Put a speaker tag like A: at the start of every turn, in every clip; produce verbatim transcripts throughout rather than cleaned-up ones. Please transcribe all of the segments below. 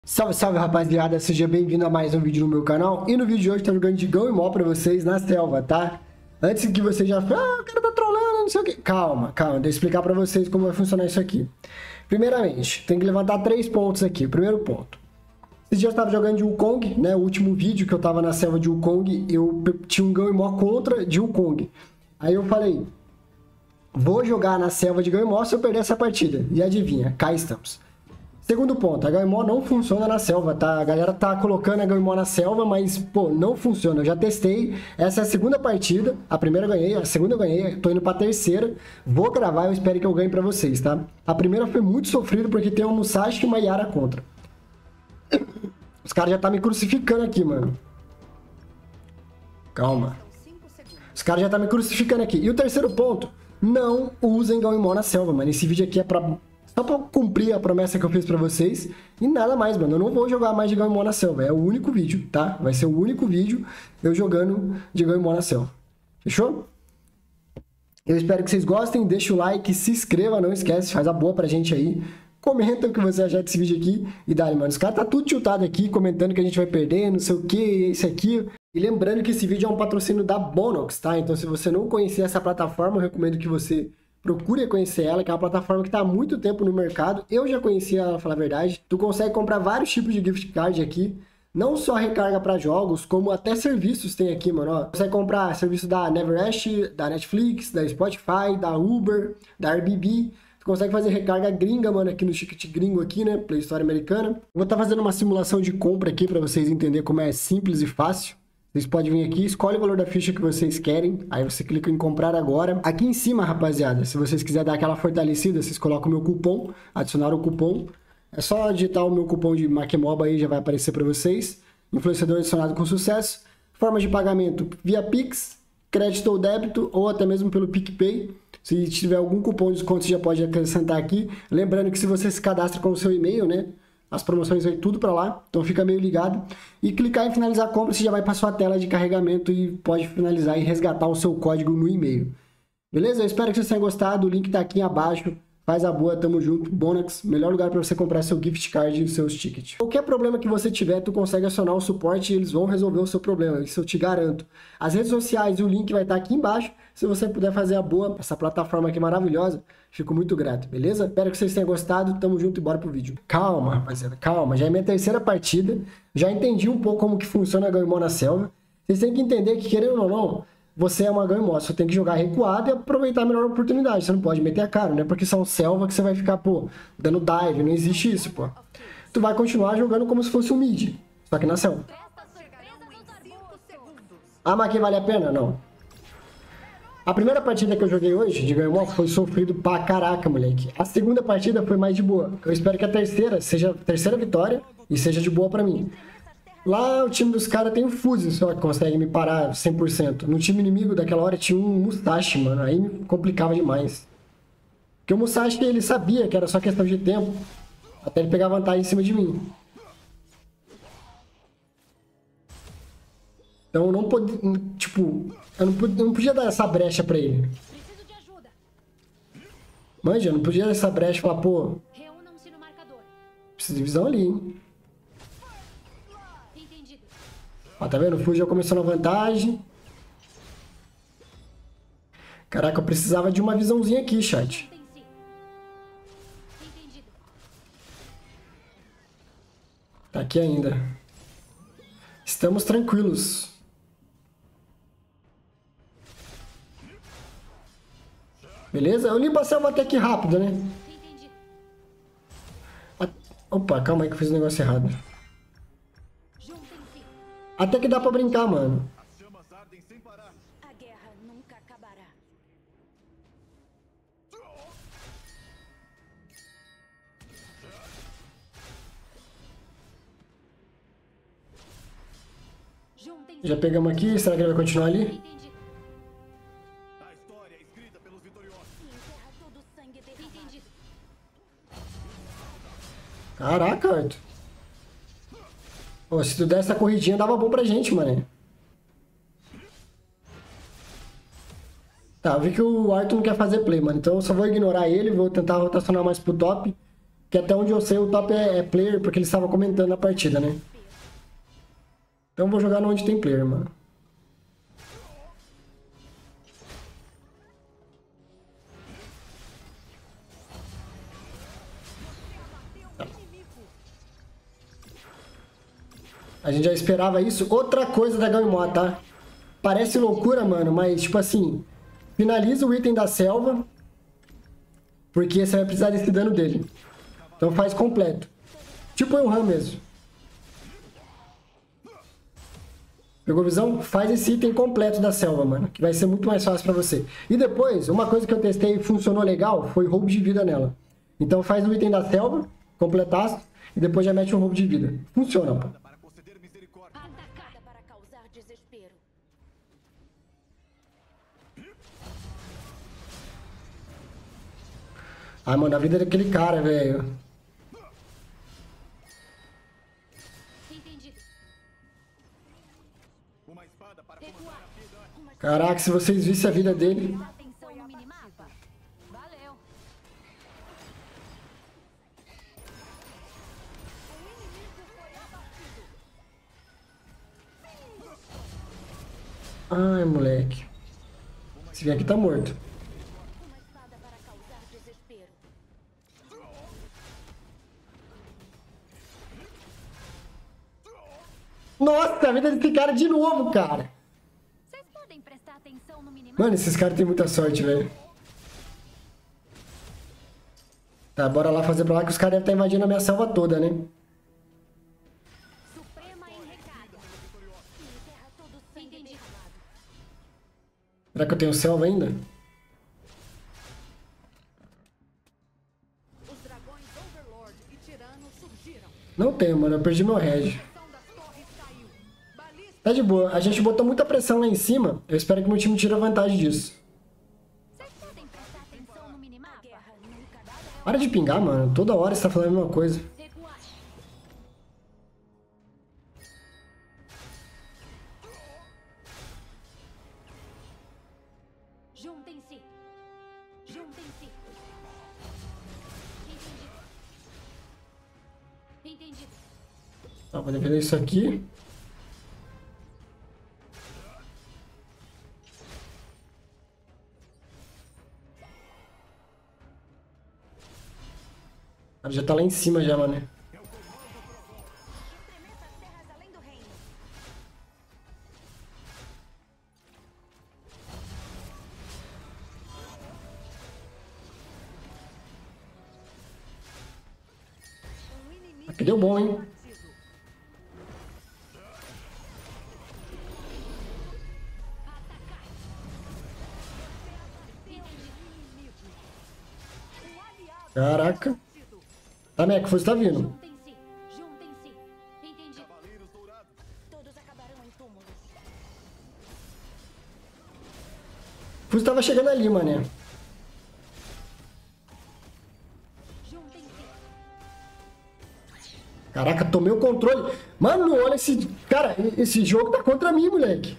A: Salve, salve rapaziada, seja bem-vindo a mais um vídeo no meu canal. E no vídeo de hoje tô jogando de Gão e Mó pra vocês na selva, tá? Antes que vocês já falem, ah, o cara tá trolando, não sei o que. Calma, calma, deixa eu explicar pra vocês como vai funcionar isso aqui. Primeiramente, tem que levantar três pontos aqui. Primeiro ponto. Esse dia eu tava jogando de Wukong, né? O último vídeo que eu tava na selva de Wukong, eu tinha um Gão e Mó contra de Wukong. Aí eu falei, vou jogar na selva de Gão e Mó se eu perder essa partida. E adivinha, cá estamos. Segundo ponto, a Gão e Mó não funciona na selva, tá? A galera tá colocando a Gão e Mó na selva, mas, pô, não funciona. Eu já testei, essa é a segunda partida, a primeira eu ganhei, a segunda eu ganhei, tô indo pra terceira. Vou gravar, eu espero que eu ganhe pra vocês, tá? A primeira foi muito sofrido porque tem um Musashi e uma Yara contra. Os caras já tá me crucificando aqui, mano. Calma. Os caras já tá me crucificando aqui. E o terceiro ponto, não usem Gão e Mó na selva, mano. Esse vídeo aqui é pra... só pra cumprir a promessa que eu fiz pra vocês. E nada mais, mano. Eu não vou jogar mais de Gão e Mó na selva. É o único vídeo, tá? Vai ser o único vídeo eu jogando de Gão e Mó na selva. Fechou? Eu espero que vocês gostem. Deixa o like, se inscreva, não esquece. Faz a boa pra gente aí. Comenta o que você achar desse vídeo aqui. E dá, mano. Os caras tá tudo tiltado aqui, comentando que a gente vai perder, não sei o que, isso aqui. E lembrando que esse vídeo é um patrocínio da Bonox, tá? Então se você não conhecer essa plataforma, eu recomendo que você... procure conhecer ela, que é uma plataforma que está há muito tempo no mercado. Eu já conhecia ela, pra falar a verdade. Tu consegue comprar vários tipos de gift card aqui. Não só recarga para jogos, como até serviços tem aqui, mano. Ó, você consegue comprar serviço da Neverest, da Netflix, da Spotify, da Uber, da Airbnb. Tu consegue fazer recarga gringa, mano, aqui no ticket gringo aqui, né? Play Store americana. Eu vou estar tá fazendo uma simulação de compra aqui para vocês entenderem como é simples e fácil. Vocês podem vir aqui, escolhe o valor da ficha que vocês querem, aí você clica em comprar agora. Aqui em cima, rapaziada, se vocês quiserem dar aquela fortalecida, vocês colocam o meu cupom, adicionar o cupom. É só digitar o meu cupom de Maquemoba aí, já vai aparecer para vocês. Influenciador adicionado com sucesso. Forma de pagamento via Pix, crédito ou débito, ou até mesmo pelo PicPay. Se tiver algum cupom de desconto, você já pode acrescentar aqui. Lembrando que se você se cadastra com o seu e-mail, né? As promoções aí tudo para lá, então fica meio ligado. E clicar em finalizar a compra, você já vai para sua tela de carregamento e pode finalizar e resgatar o seu código no e-mail. Beleza? Eu espero que vocês tenham gostado, o link tá aqui abaixo. Faz a boa, tamo junto. Bonox, melhor lugar para você comprar seu gift card e os seus tickets. Qualquer problema que você tiver, tu consegue acionar o suporte e eles vão resolver o seu problema, isso eu te garanto. As redes sociais e o link vai estar aqui embaixo. Se você puder fazer a boa, essa plataforma aqui maravilhosa, fico muito grato, beleza? Espero que vocês tenham gostado, tamo junto e bora pro vídeo. Calma, rapaziada, calma, já é minha terceira partida, já entendi um pouco como que funciona a Gão e Mó na selva. Vocês têm que entender que, querendo ou não, você é uma Gão e Mó, você tem que jogar recuado e aproveitar a melhor oportunidade, você não pode meter a cara, né? Porque são selva que você vai ficar, pô, dando dive, não existe isso, pô. Tu vai continuar jogando como se fosse um mid, só que na selva. Ah, mas que vale a pena? Não. A primeira partida que eu joguei hoje de Gão e Mó foi sofrido pra caraca, moleque. A segunda partida foi mais de boa. Eu espero que a terceira seja a terceira vitória e seja de boa pra mim. Lá o time dos caras tem o Fuse só que consegue me parar cem por cento. No time inimigo daquela hora tinha um Musashi, mano. Aí me complicava demais. Porque o Musashi, ele sabia que era só questão de tempo até ele pegar vantagem em cima de mim. Então eu não podia, tipo, eu não podia, eu não podia dar essa brecha pra ele. Manja, eu não podia dar essa brecha e falar, pô, precisa de visão ali, hein? Ó, tá vendo? O Fuji já começou na vantagem. Caraca, eu precisava de uma visãozinha aqui, chat. Tá aqui ainda. Estamos tranquilos. Beleza? Eu limpo a selva até que rápido, né? Opa, calma aí que eu fiz um negócio errado. Até que dá pra brincar, mano.
B: A guerra nunca acabará.
A: Já pegamos aqui, será que ele vai continuar ali? Caraca, Arthur. Pô, se tu der essa corridinha, dava bom pra gente, mano. Tá, eu vi que o Arthur não quer fazer play, mano. Então eu só vou ignorar ele, vou tentar rotacionar mais pro top. Que até onde eu sei o top é, é player, porque ele estava comentando na partida, né? Então eu vou jogar onde tem player, mano. A gente já esperava isso. Outra coisa da Gaimó, tá? Parece loucura, mano, mas tipo assim... Finaliza o item da selva. Porque você vai precisar desse dano dele. Então faz completo. Tipo o Ram mesmo. Pegou visão? Faz esse item completo da selva, mano. Que vai ser muito mais fácil pra você. E depois, uma coisa que eu testei e funcionou legal foi roubo de vida nela. Então faz o item da selva, completaço, e depois já mete um roubo de vida. Funciona, pô. Ai, mano, a vida daquele cara, velho. Caraca, se vocês vissem a vida dele. Ai, moleque. Esse aqui tá morto. Nossa, a vida desse cara de novo, cara. Mano, esses caras têm muita sorte, velho. Tá, bora lá fazer pra lá que os caras devem estar invadindo a minha selva toda, né? Será que eu tenho selva ainda? Não tenho, mano. Eu perdi meu rege. Tá de boa. A gente botou muita pressão lá em cima. Eu espero que meu time tire a vantagem disso. Para de pingar, mano. Toda hora você tá falando a mesma coisa.
C: Juntem-se. Juntem-se. Entendido. Entendido.
A: Tá, vou defender isso aqui. Já tá lá em cima já, mano. Aqui deu bom, hein? Caraca. Tá, Mac, você tá vindo.
C: Juntem-se. Juntem-se. Entendido. Todos acabarão em túmulos.
A: Você tava chegando ali, mané.
C: Juntem-se.
A: Caraca, tomei o controle. Mano, olha esse... Cara, esse jogo tá contra mim, moleque.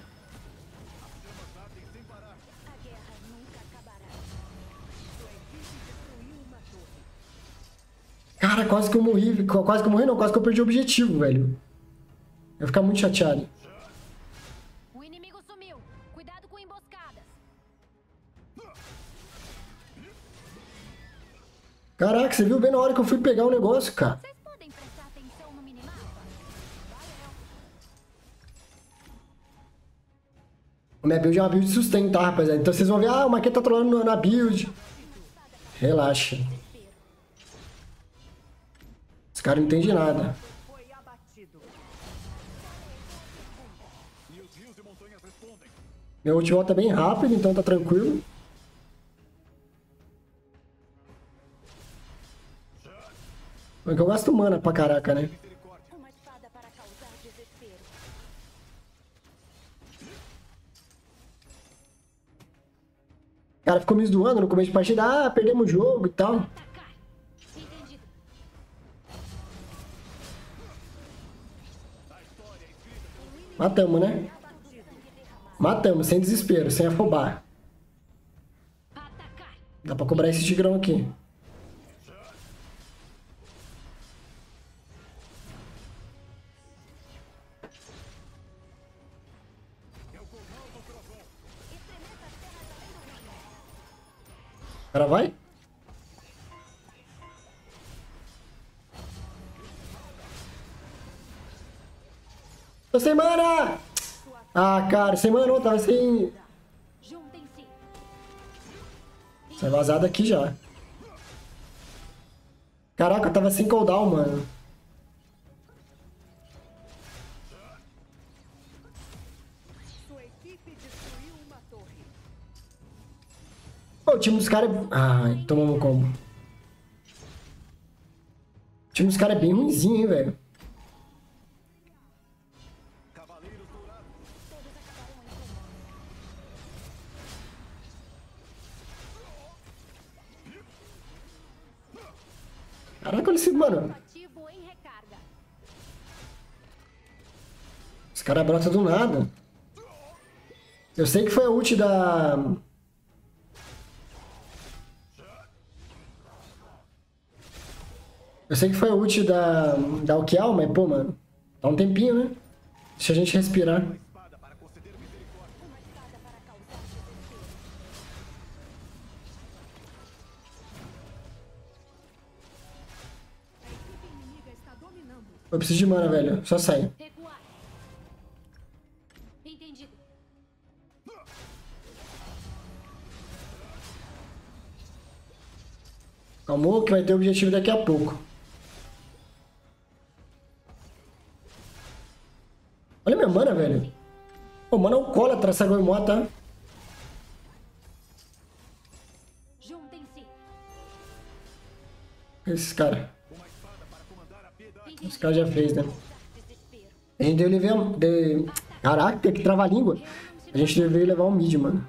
C: A guerra nunca acabará.
A: Cara, quase que eu morri. Quase que eu morri, não. Quase que eu perdi o objetivo, velho. Eu ia ficar muito chateado.
C: O inimigo sumiu. Cuidado com emboscadas.
A: Caraca, você viu bem na hora que eu fui pegar o negócio, cara.
C: Vocês podem prestar atenção no minimapa? Valeu.
A: A minha build é uma build de sustento, tá, rapaziada? Então vocês vão ver, ah, o Maqueta tá trolando na build. Relaxa. Os caras não entendem nada. Meu ult volta bem rápido, então tá tranquilo. Porque eu gasto mana pra caraca, né?
C: Uma espada para causar desespero.
A: O cara ficou me zoando no começo de partida, ah, perdemos o jogo e tal.
C: Atacar. Entendido.
A: Matamos, né? Matamos, sem desespero, sem afobar.
C: Atacar.
A: Dá pra cobrar esse tigrão aqui. cara vai? Tô sem mana! Ah, cara, sem mana não, tava sem...
C: Juntem-se.
A: Sai vazado aqui já. Caraca, eu tava sem cooldown, mano.
B: Sua equipe destruiu uma torre.
A: Pô, o time dos caras é... Ai, tomamos um combo. O time dos caras é bem ruinzinho, hein, velho.
B: Cavaleiros dourados.
A: Caraca, olha esse, mano.
C: Ativo em recarga.
A: Os caras brotam do nada. Eu sei que foi a ult da... Eu sei que foi a ult da... Da Ukiel, mas, pô, mano. Dá um tempinho, né? Deixa a gente respirar.
B: Espada para conceder misericórdia.
C: Uma espada para causar desespero.
B: A equipe inimiga está dominando.
A: Eu preciso de mana, velho. Só sai.
C: Recuar. Entendido.
A: Calmou que vai ter objetivo daqui a pouco. Olha minha mana, velho. Pô, mana alcoólatra essa Goemon, tá?
C: Juntem-se.
A: Esses caras.
B: Uma espada para comandar a piedade.
A: Os caras já fez, né?
C: Desespero.
A: A gente deve levar... De... Caraca, que trava a língua. A gente deveria levar um mid, mano.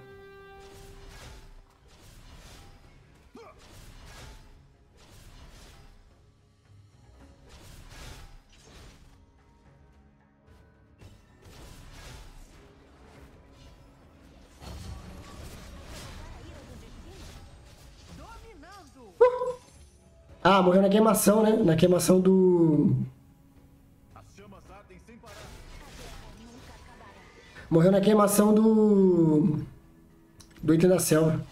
B: Dominando.
A: Ah, morreu na queimação, né? Na queimação do...
B: As chamas ardem sem parar.
A: Morreu na queimação do... Do item da selva.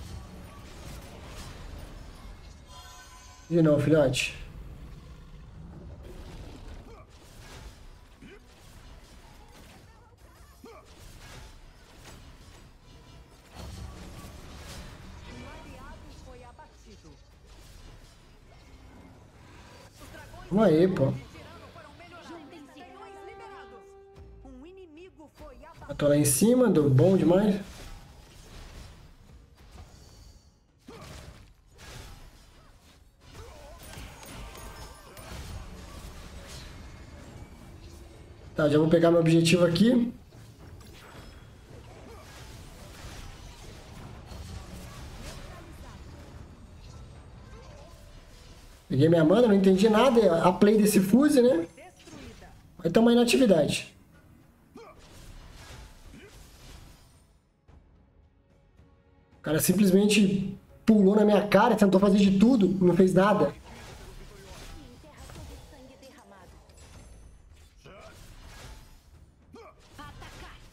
A: De novo, filhote.
B: Um aliado foi abatido. Os dragões
A: Vamos aí, pô.
B: de tirano foram melhorados. Dragões liberados. Um inimigo foi abatido.
A: Eu tô lá em cima, deu bom demais. Tá, já vou pegar meu objetivo aqui. Peguei minha mana, não entendi nada. A play desse fuse, né?
B: Destruída.
A: Vai tomar inatividade. O cara simplesmente pulou na minha cara, tentou fazer de tudo, não fez nada.
C: E enterra todo o sangue derramado. Atacar.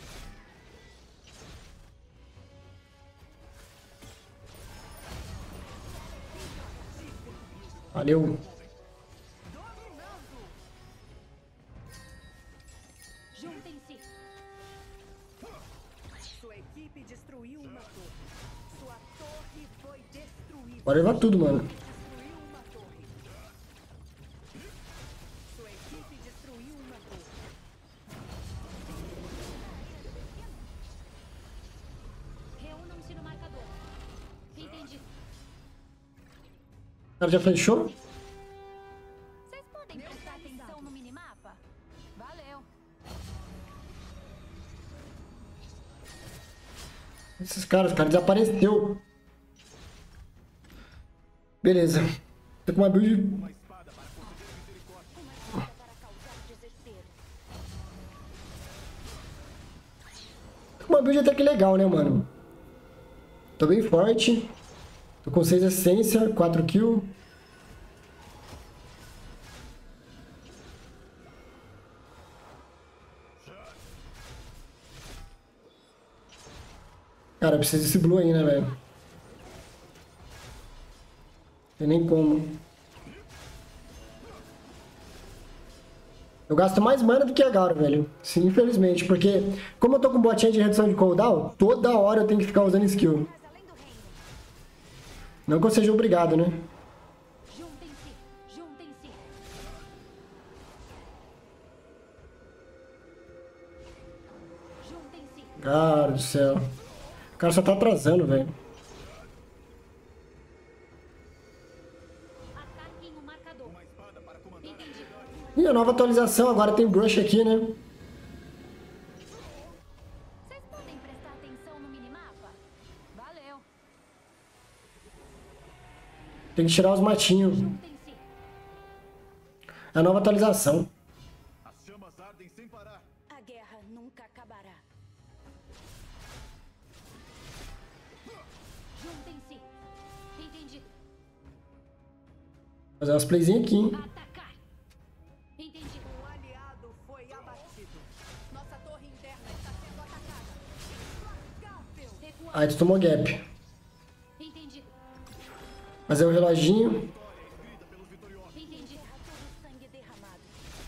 A: Valeu.
B: Dominando.
C: Juntem-se.
B: Sua equipe destruiu uma torre. Sua torre foi destruída.
A: Bora levar tudo, mano.
B: Destruiu uma torre. Sua equipe destruiu uma torre.
C: Reúnam-se no marcador. Entendido.
A: O cara já fechou?
C: Vocês podem prestar atenção no minimapa? Valeu.
A: Esses caras, o cara desapareceu. Beleza. Tô com uma build...
B: Uma espada para conceder misericórdia.
C: Uma espada para causar desespero.
A: Tô com uma build até que legal, né, mano? Tô bem forte. Tô com seis essência, quatro kills. Cara, eu preciso desse blue aí, né, velho? Tem nem como. Eu gasto mais mana do que a Garo, velho. Sim, infelizmente. Porque, como eu tô com botinha de redução de cooldown, toda hora eu tenho que ficar usando skill. Não que eu seja obrigado, né?
C: Juntem-se, juntem-se. Juntem-se.
A: Cara do céu. O cara só tá atrasando, velho.
C: Ataquem o marcador. Entendi.
A: E a nova atualização, agora tem brush aqui, né?
C: Vocês podem prestar atenção no minimapa? Valeu.
A: Tem que tirar os matinhos.
C: Juntem-se.
A: É a nova atualização.
D: As chamas ardem sem parar.
B: A guerra nunca acabará.
C: Juntem-se. Entendido.
A: Fazer umas playzinhas aqui, hein?
C: Atacar. Entendido.
B: Um aliado foi abatido. Nossa torre interna está sendo atacada. Implacável.
C: Recuar.
A: Aí tu tomou gap.
C: Entendido.
A: Fazer o reloginho.
C: Entendido.
B: Terra todo sangue derramado.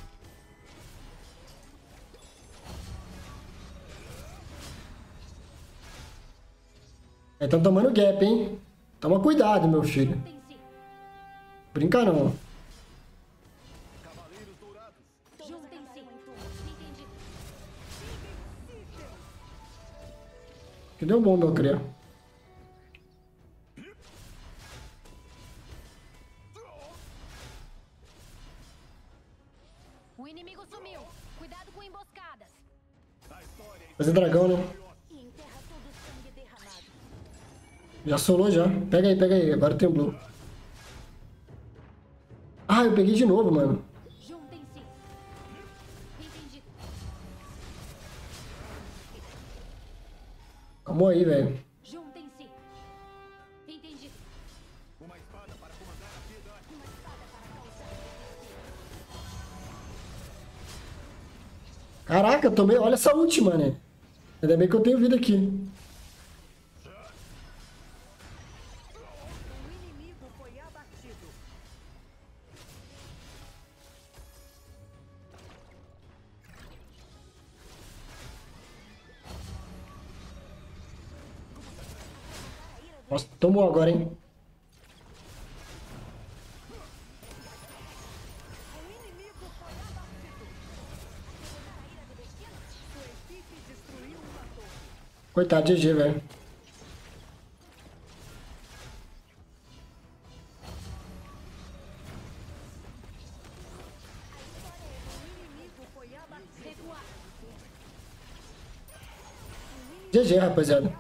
A: Aí tão tomando gap, hein? Toma cuidado, meu filho.
C: Juntem-se.
A: Brinca não.
D: Cavaleiros dourados.
C: Juntem-se. Entendido.
A: Que deu bom, meu cria.
C: O inimigo sumiu. Cuidado com emboscadas.
A: Fazer dragão, né?
B: E enterra todo o sangue derramado.
A: Já solou já. Pega aí, pega aí. Agora tem o blue. Ah, eu peguei de novo, mano.
C: Juntem-se. Entendido.
A: Calma aí, velho.
C: Juntem-se. Entendido.
D: Uma espada para comandar a piedade.
B: Uma espada para causar.
A: Caraca, eu tomei... Olha essa ult, mano. Ainda bem que eu tenho vida aqui.
B: O inimigo foi abatido.
A: Nossa, tomou agora, hein?
B: O inimigo foi abatido. Sua equipe destruiu uma torre.
A: Coitado, G G, velho.
B: O inimigo foi abatido.
C: Recuar.
A: G G, rapaziada.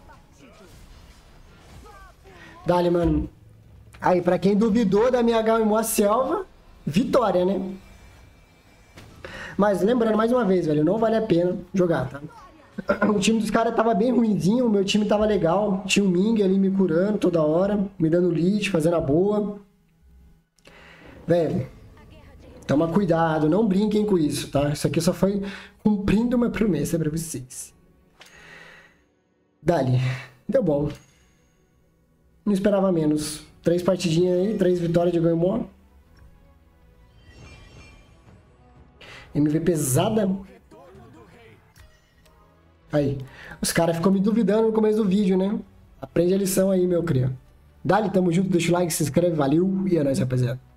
A: Dale, mano. Aí, pra quem duvidou da minha H M O Selva, vitória, né? Mas lembrando mais uma vez, velho, não vale a pena jogar, tá? O time dos caras tava bem ruinzinho, o meu time tava legal. Tinha o Ming ali me curando toda hora, me dando lead, fazendo a boa. Velho, toma cuidado, não brinquem com isso, tá? Isso aqui só foi cumprindo uma promessa pra vocês. Dali, deu bom. Não esperava menos. Três partidinhas aí, três vitórias de Goemon. M V pesada. Aí, os caras ficam me duvidando no começo do vídeo, né? Aprende a lição aí, meu cria. Dali, tamo junto, deixa o like, se inscreve, valeu e é nóis, rapaziada.